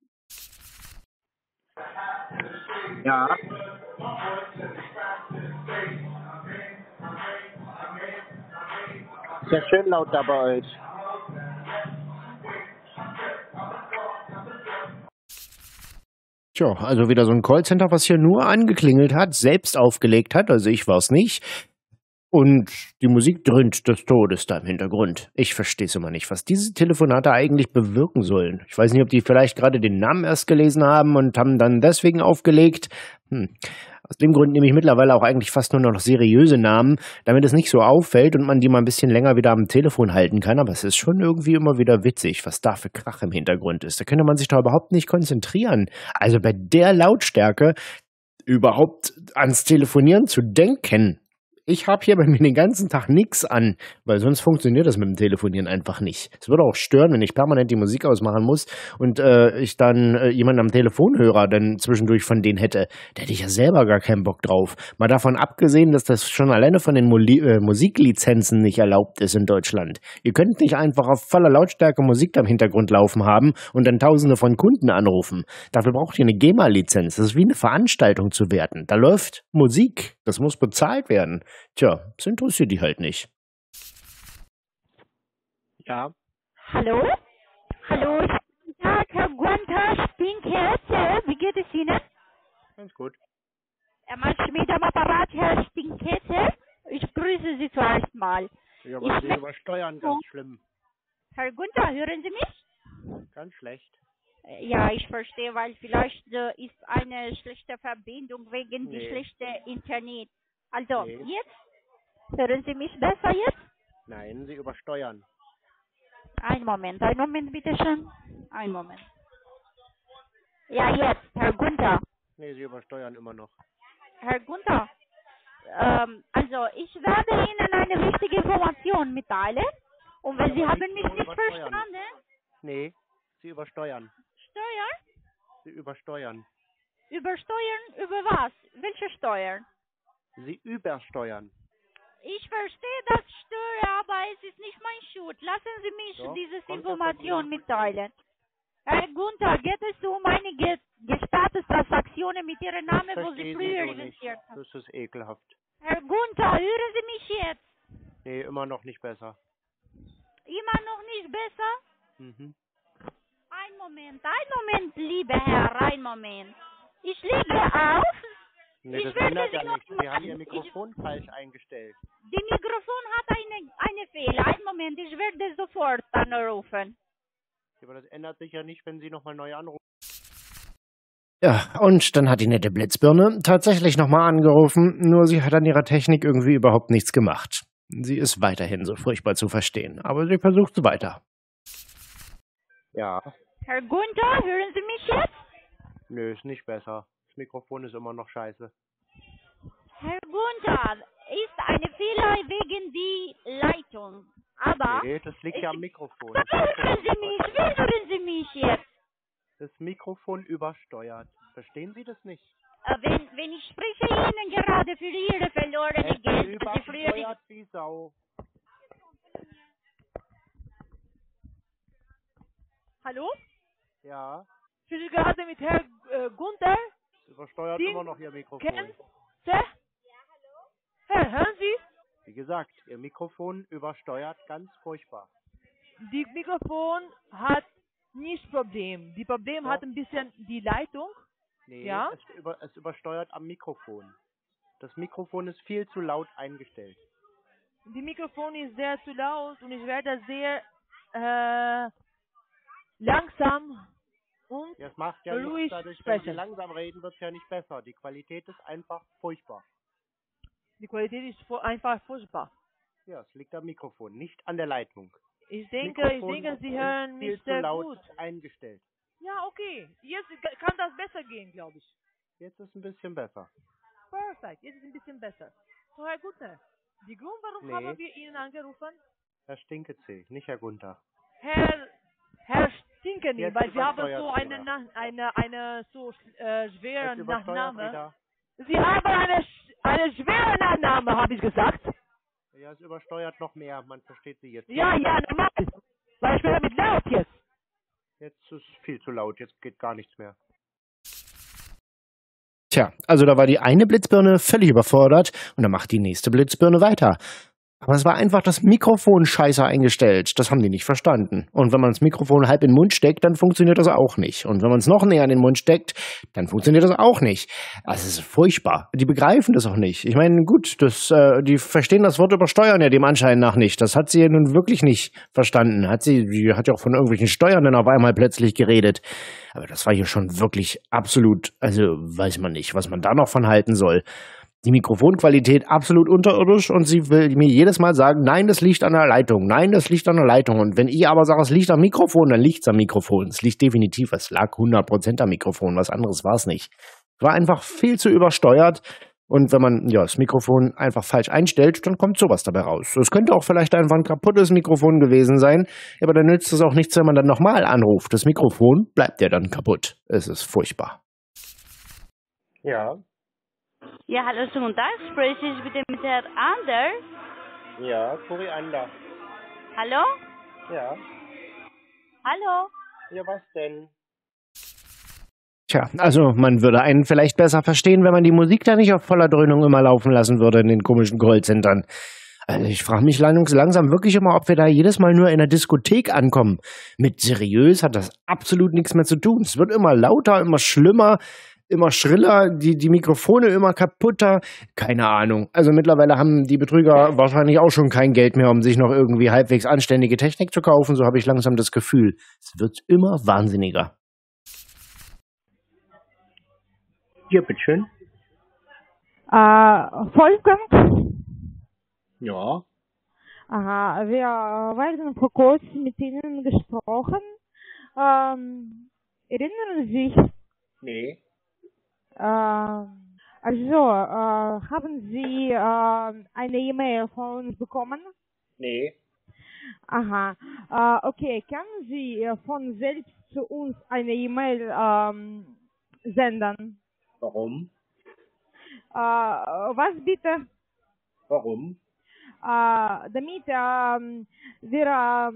Speaker 2: Ja. Ist ja schön laut da bei euch.
Speaker 1: Tja, also wieder so ein Callcenter, was hier nur angeklingelt hat, selbst aufgelegt hat, also ich war's nicht. Und die Musik dröhnt des Todes da im Hintergrund. Ich verstehe es immer nicht, was diese Telefonate eigentlich bewirken sollen. Ich weiß nicht, ob die vielleicht gerade den Namen erst gelesen haben und haben dann deswegen aufgelegt. Aus dem Grund nehme ich mittlerweile auch eigentlich fast nur noch seriöse Namen, damit es nicht so auffällt und man die mal ein bisschen länger wieder am Telefon halten kann. Aber es ist schon irgendwie immer wieder witzig, was da für Krach im Hintergrund ist. Da könnte man sich doch überhaupt nicht konzentrieren. Also bei der Lautstärke überhaupt ans Telefonieren zu denken. Ich habe hier bei mir den ganzen Tag nichts an, weil sonst funktioniert das mit dem Telefonieren einfach nicht. Es würde auch stören, wenn ich permanent die Musik ausmachen muss und ich dann jemanden am Telefonhörer dann zwischendurch von denen hätte. Da hätte ich ja selber gar keinen Bock drauf. Mal davon abgesehen, dass das schon alleine von den Musiklizenzen nicht erlaubt ist in Deutschland. Ihr könnt nicht einfach auf voller Lautstärke Musik da im Hintergrund laufen haben und dann Tausende von Kunden anrufen. Dafür braucht ihr eine GEMA-Lizenz. Das ist wie eine Veranstaltung zu werten. Da läuft Musik. Das muss bezahlt werden. Tja, das interessiert die halt nicht.
Speaker 2: Ja.
Speaker 8: Hallo? Hallo, guten Tag, Herr Gunther Stinkette. Wie geht es Ihnen?
Speaker 2: Ganz gut.
Speaker 8: Herr Schmidt am Apparat, Herr Stinkette. Ich grüße Sie zuerst mal.
Speaker 2: Ja, aber Sie übersteuern ganz schlimm.
Speaker 8: Herr Gunther, hören Sie mich?
Speaker 2: Ganz schlecht.
Speaker 8: Ja, ich verstehe, weil vielleicht ist eine schlechte Verbindung wegen die schlechte Internet. Also, jetzt? Hören Sie mich besser jetzt?
Speaker 2: Nein, Sie übersteuern.
Speaker 8: Einen Moment, bitte schön. Einen Moment. Ja, jetzt, Herr Gunther.
Speaker 2: Nee, Sie übersteuern immer noch.
Speaker 8: Herr Gunther, also ich werde Ihnen eine wichtige Information mitteilen. Und wenn Sie haben mich nicht verstanden...
Speaker 2: Nee, Sie übersteuern.
Speaker 8: Steuern?
Speaker 2: Sie übersteuern.
Speaker 8: Übersteuern über was? Welche Steuern?
Speaker 2: Sie übersteuern.
Speaker 8: Ich verstehe das Steuer, aber es ist nicht mein Schuld. Lassen Sie mich diese Information mitteilen. Herr Gunther, geht es um einige Gestattungstransaktionen mit Ihrem Namen, wo Sie früher investiert haben?
Speaker 2: Das ist ekelhaft.
Speaker 8: Herr Gunther, hören Sie mich jetzt?
Speaker 2: Nee, immer noch nicht besser.
Speaker 8: Immer noch nicht besser?
Speaker 2: Mhm.
Speaker 8: Ein Moment, lieber Herr, ein Moment. Ich lege auf.
Speaker 2: Nee, das ändert ja nichts. Sie haben Ihr Mikrofon falsch eingestellt.
Speaker 8: Die Mikrofon hat eine Fehler. Einen Moment, ich werde sofort anrufen.
Speaker 2: Aber das ändert sich ja nicht, wenn Sie nochmal neu anrufen.
Speaker 1: Ja, und dann hat die nette Blitzbirne tatsächlich nochmal angerufen, nur sie hat an ihrer Technik irgendwie überhaupt nichts gemacht. Sie ist weiterhin so furchtbar zu verstehen, aber sie versucht es weiter.
Speaker 2: Ja.
Speaker 8: Herr Gunther, hören Sie mich jetzt?
Speaker 2: Nö, ist nicht besser. Das Mikrofon ist immer noch scheiße.
Speaker 8: Herr Gunther, ist eine Fehler wegen die Leitung. Aber...
Speaker 2: Nee, das liegt ja am Mikrofon.
Speaker 8: Hören Sie mich jetzt?
Speaker 2: Das Mikrofon übersteuert. Verstehen Sie das nicht?
Speaker 8: Wenn ich spreche Ihnen gerade für Ihre verlorene Geld,
Speaker 2: übersteuert wie Sau.
Speaker 9: Hallo?
Speaker 2: Ja.
Speaker 9: Ich bin gerade mit Herrn Gunther.
Speaker 2: Das übersteuert immer noch Ihr Mikrofon.
Speaker 9: Ja, hallo? Herr, hören Sie?
Speaker 2: Wie gesagt, Ihr Mikrofon übersteuert ganz furchtbar.
Speaker 9: Die Mikrofon hat nicht Problem. Die Problem hat ein bisschen die Leitung.
Speaker 2: Nee,
Speaker 9: ja?
Speaker 2: es übersteuert am Mikrofon. Das Mikrofon ist viel zu laut eingestellt.
Speaker 9: Die Mikrofon ist sehr zu laut und ich werde sehr langsam und
Speaker 2: das macht ja
Speaker 9: ruhig
Speaker 2: nichts dadurch,
Speaker 9: sprechen.
Speaker 2: wenn Sie langsam reden, wird es ja nicht besser. Die Qualität ist einfach furchtbar.
Speaker 9: Die Qualität ist einfach furchtbar.
Speaker 2: Ja, es liegt am Mikrofon, nicht an der Leitung.
Speaker 9: Ich denke, Sie hören mich sehr
Speaker 2: laut
Speaker 9: gut.
Speaker 2: eingestellt.
Speaker 9: Ja, okay. Jetzt kann das besser gehen, glaube ich.
Speaker 2: Jetzt ist ein bisschen besser.
Speaker 9: perfect. Jetzt ist es ein bisschen besser. So, Herr Gunther, die Grund, warum haben wir Ihnen angerufen?
Speaker 2: Herr Stinkezeh, nicht Herr Gunther.
Speaker 9: Herr Stinkeni,
Speaker 2: Jetzt
Speaker 9: weil Sie haben
Speaker 2: übersteuert
Speaker 9: so eine so schwere
Speaker 2: Jetzt übersteuert
Speaker 9: Nachname.
Speaker 2: wieder.
Speaker 9: Sie haben eine schwere Nachname, habe ich gesagt.
Speaker 2: Ja, es übersteuert noch mehr. Man versteht Sie jetzt.
Speaker 9: Ja, normal. Weil ich bin damit laut jetzt.
Speaker 2: Jetzt ist es viel zu laut. Jetzt geht gar nichts mehr.
Speaker 1: Tja, also da war die eine Blitzbirne völlig überfordert und dann macht die nächste Blitzbirne weiter. Aber es war einfach das Mikrofon scheiße eingestellt. Das haben die nicht verstanden. Und wenn man das Mikrofon halb in den Mund steckt, dann funktioniert das auch nicht. Und wenn man es noch näher in den Mund steckt, dann funktioniert das auch nicht. Also es ist furchtbar. Die begreifen das auch nicht. Ich meine, gut, die verstehen das Wort übersteuern ja dem Anschein nach nicht. Das hat sie ja nun wirklich nicht verstanden. Die hat ja auch von irgendwelchen Steuern dann auf einmal plötzlich geredet. Aber das war hier schon wirklich absolut, also weiß man nicht, was man da noch von halten soll. Die Mikrofonqualität absolut unterirdisch und sie will mir jedes Mal sagen, nein, das liegt an der Leitung, nein, das liegt an der Leitung. Und wenn ich aber sage, es liegt am Mikrofon, dann liegt es am Mikrofon. Es liegt definitiv, es lag 100% am Mikrofon, was anderes war es nicht. Es war einfach viel zu übersteuert und wenn man das Mikrofon einfach falsch einstellt, dann kommt sowas dabei raus. Es könnte auch vielleicht einfach ein kaputtes Mikrofon gewesen sein, aber dann nützt es auch nichts, wenn man dann nochmal anruft. Das Mikrofon bleibt ja dann kaputt. Es ist furchtbar.
Speaker 2: Ja.
Speaker 10: Ja, hallo, schönen guten Tag. Spreche ich bitte mit Herrn Anders?
Speaker 2: Ja, Koriander.
Speaker 10: Hallo?
Speaker 2: Ja.
Speaker 10: Hallo?
Speaker 2: Ja, was denn?
Speaker 1: Tja, also man würde einen vielleicht besser verstehen, wenn man die Musik da nicht auf voller Dröhnung immer laufen lassen würde in den komischen Callcentern. Also ich frage mich langsam wirklich immer, ob wir da jedes Mal nur in der Diskothek ankommen. Mit seriös hat das absolut nichts mehr zu tun. Es wird immer lauter, immer schlimmer, immer schriller, die Mikrofone immer kaputter. Keine Ahnung. Also mittlerweile haben die Betrüger wahrscheinlich auch schon kein Geld mehr, um sich noch irgendwie halbwegs anständige Technik zu kaufen. So habe ich langsam das Gefühl. Es wird immer wahnsinniger.
Speaker 2: Ja, bitteschön.
Speaker 11: Wolfgang?
Speaker 2: Ja.
Speaker 11: Aha, wir werden vor kurzem mit Ihnen gesprochen. Erinnern Sie sich?
Speaker 2: Nee.
Speaker 11: Haben Sie eine E-Mail von uns bekommen?
Speaker 2: Nee.
Speaker 11: Aha, okay. Können Sie von selbst zu uns eine E-Mail senden?
Speaker 2: Warum?
Speaker 11: Was bitte?
Speaker 2: Warum?
Speaker 11: Damit wir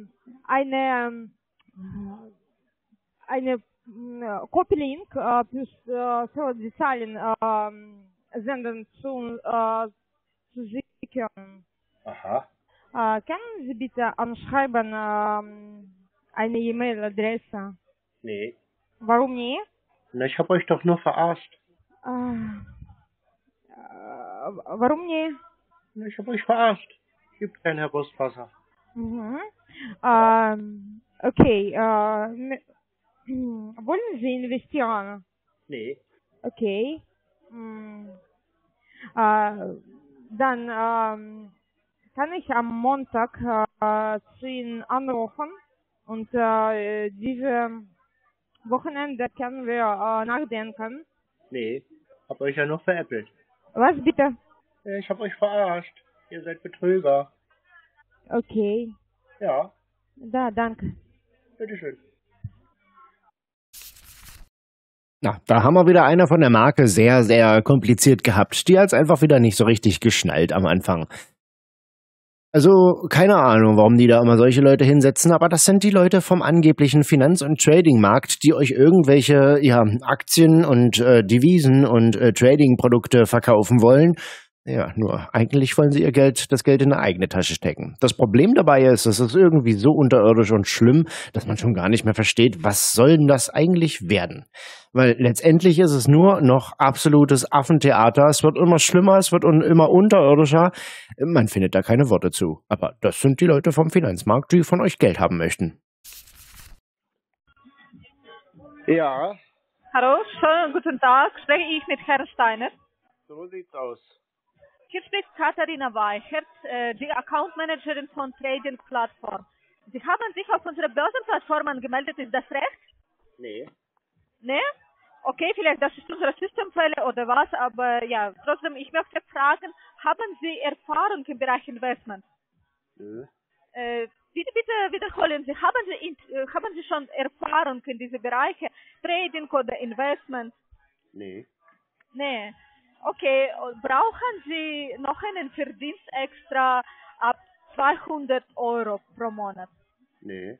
Speaker 11: eine Copy-Link für die Zahlen senden zu sichern.
Speaker 2: Aha.
Speaker 11: Können Sie bitte anschreiben eine E-Mail-Adresse?
Speaker 2: Nee.
Speaker 11: Warum nicht?
Speaker 2: Na, ich hab euch doch nur verarscht.
Speaker 11: Warum nicht?
Speaker 2: Na, ich hab euch verarscht. Gibt kein Herr Brustwasser.
Speaker 11: Mhm. Okay. Wollen Sie investieren?
Speaker 2: Nee.
Speaker 11: Okay. Dann kann ich am Montag zu Ihnen anrufen und diese Wochenende können wir nachdenken.
Speaker 2: Nee. Hab euch ja noch veräppelt.
Speaker 11: Was bitte?
Speaker 2: Ich hab euch verarscht. Ihr seid Betrüger.
Speaker 11: Okay.
Speaker 2: Ja.
Speaker 11: Da, danke.
Speaker 2: Bitteschön.
Speaker 1: Na, da haben wir wieder einer von der Marke sehr, sehr kompliziert gehabt. Die hat's einfach wieder nicht so richtig geschnallt am Anfang. Also, keine Ahnung, warum die da immer solche Leute hinsetzen, aber das sind die Leute vom angeblichen Finanz- und Trading-Markt, die euch irgendwelche Aktien und Devisen und Trading-Produkte verkaufen wollen. Ja, nur eigentlich wollen sie das Geld in eine eigene Tasche stecken. Das Problem dabei ist, es ist irgendwie so unterirdisch und schlimm, dass man schon gar nicht mehr versteht, was soll denn das eigentlich werden? Weil letztendlich ist es nur noch absolutes Affentheater. Es wird immer schlimmer, es wird immer unterirdischer. Man findet da keine Worte zu. Aber das sind die Leute vom Finanzmarkt, die von euch Geld haben möchten.
Speaker 2: Ja.
Speaker 12: Hallo, schönen guten Tag. Spreche ich mit Herrn Steiner?
Speaker 2: So sieht's aus.
Speaker 12: Hier spricht Katharina Weichert, die Accountmanagerin von Trading Plattform. Sie haben sich auf unsere Börsenplattform angemeldet, ist das recht?
Speaker 2: Nee.
Speaker 12: Nee? Okay, vielleicht das ist unsere Systemfälle oder was, aber ja, trotzdem, ich möchte fragen, haben Sie Erfahrung im Bereich Investment?
Speaker 2: Nö.
Speaker 12: Bitte wiederholen Sie, haben Sie schon Erfahrung in diese Bereiche, Trading oder Investment?
Speaker 2: Nee.
Speaker 12: Nee. Okay, brauchen Sie noch einen Verdienst extra ab 200 Euro pro Monat?
Speaker 2: Nee.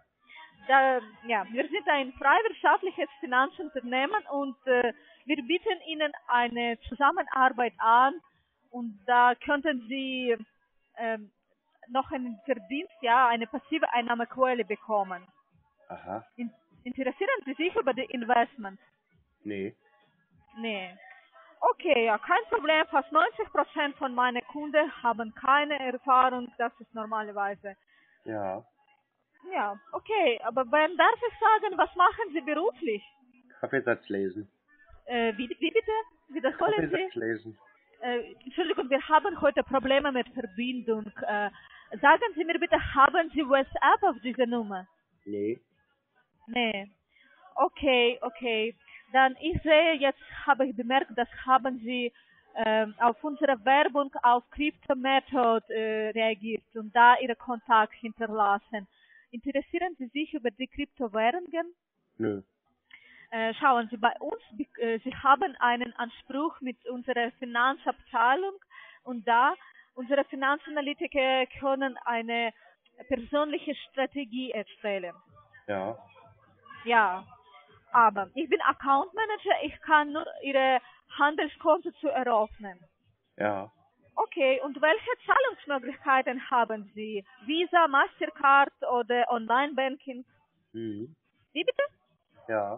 Speaker 12: Wir sind ein freiwirtschaftliches Finanzunternehmen und wir bieten Ihnen eine Zusammenarbeit an und da könnten Sie noch einen Verdienst, eine passive Einnahmequelle bekommen.
Speaker 2: Aha.
Speaker 12: Interessieren Sie sich über die Investment?
Speaker 2: Nee.
Speaker 12: Nee. Okay, ja, kein Problem. Fast 90% von meinen Kunden haben keine Erfahrung. Das ist normalerweise.
Speaker 2: Ja.
Speaker 12: Ja, okay. Aber wenn darf ich sagen, was machen Sie beruflich?
Speaker 2: Kaffeesatz lesen.
Speaker 12: Wie bitte? Wiederholen Sie?
Speaker 2: Kaffeesatz lesen.
Speaker 12: Entschuldigung, wir haben heute Probleme mit Verbindung. Sagen Sie mir bitte, haben Sie WhatsApp auf diese Nummer?
Speaker 2: Nee.
Speaker 12: Nee. Okay. Dann ich sehe, jetzt habe ich bemerkt, dass haben Sie auf unsere Werbung auf Crypto-Method reagiert und da Ihre Kontakt hinterlassen. Interessieren Sie sich über die Kryptowährungen?
Speaker 2: Nö.
Speaker 12: Schauen Sie, bei uns, Sie haben einen Anspruch mit unserer Finanzabteilung und da unsere Finanzanalytiker können eine persönliche Strategie erstellen.
Speaker 2: Ja.
Speaker 12: Ja, aber ich bin Account Manager, ich kann nur Ihre Handelskonto zu eröffnen.
Speaker 2: Ja.
Speaker 12: Okay, und welche Zahlungsmöglichkeiten haben Sie? Visa, Mastercard oder Online-Banking?
Speaker 2: Mhm.
Speaker 12: Wie bitte?
Speaker 2: Ja.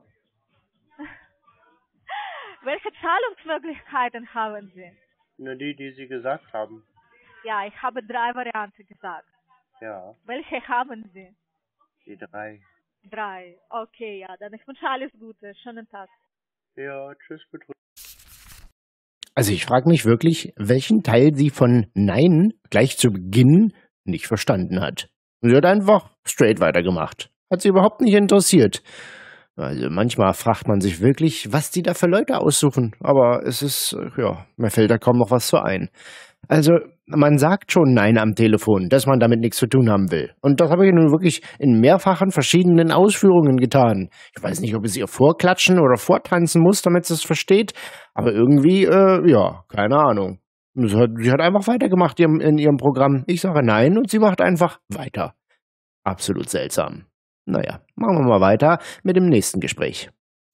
Speaker 12: Welche Zahlungsmöglichkeiten haben Sie?
Speaker 2: Nur die Sie gesagt haben.
Speaker 12: Ja, ich habe 3 Varianten gesagt.
Speaker 2: Ja.
Speaker 12: Welche haben Sie?
Speaker 2: Die 3.
Speaker 12: 3. Okay, ja, dann ich wünsche alles Gute. Schönen Tag.
Speaker 2: Ja, tschüss, Betrug.
Speaker 1: Also ich frage mich wirklich, welchen Teil sie von Nein gleich zu Beginn nicht verstanden hat. Sie hat einfach straight weitergemacht. Hat sie überhaupt nicht interessiert. Also manchmal fragt man sich wirklich, was die da für Leute aussuchen. Aber es ist, mir fällt da kaum noch was so ein. Also man sagt schon Nein am Telefon, dass man damit nichts zu tun haben will. Und das habe ich nun wirklich in mehrfachen verschiedenen Ausführungen getan. Ich weiß nicht, ob es ihr vorklatschen oder vortanzen muss, damit sie es versteht. Aber irgendwie, keine Ahnung. Sie hat einfach weitergemacht in ihrem Programm. Ich sage Nein und sie macht einfach weiter. Absolut seltsam. Naja, machen wir mal weiter mit dem nächsten Gespräch.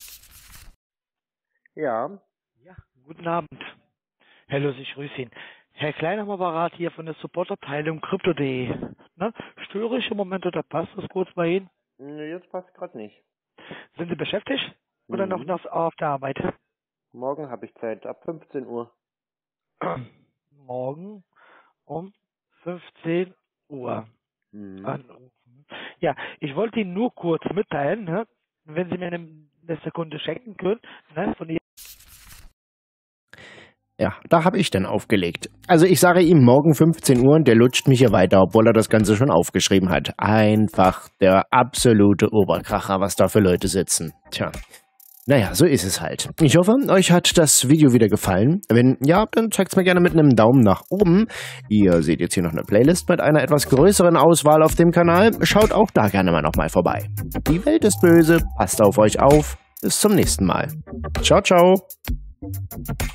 Speaker 2: Ja.
Speaker 13: Ja, guten Abend. Herr Luss, ich grüße ihn. Herr Klein am Apparat hier von der Supportabteilung Crypto.de. Ne? Störe ich im Moment oder passt das kurz bei Ihnen?
Speaker 2: Jetzt passt gerade nicht.
Speaker 13: Sind Sie beschäftigt oder noch auf der Arbeit?
Speaker 2: Morgen habe ich Zeit, ab 15 Uhr.
Speaker 13: Morgen um 15 Uhr anrufen. Ja, ich wollte Ihnen nur kurz mitteilen, ne? Wenn Sie mir eine Sekunde schenken können, ne? Von Ihr
Speaker 1: Ja, da habe ich dann aufgelegt. Also ich sage ihm morgen 15 Uhr und der lutscht mich hier weiter, obwohl er das Ganze schon aufgeschrieben hat. Einfach der absolute Oberkracher, was da für Leute sitzen. Tja, naja, so ist es halt. Ich hoffe, euch hat das Video wieder gefallen. Wenn ja, dann zeigt es mir gerne mit einem Daumen nach oben. Ihr seht jetzt hier noch eine Playlist mit einer etwas größeren Auswahl auf dem Kanal. Schaut auch da gerne mal nochmal vorbei. Die Welt ist böse, passt auf euch auf. Bis zum nächsten Mal. Ciao, ciao.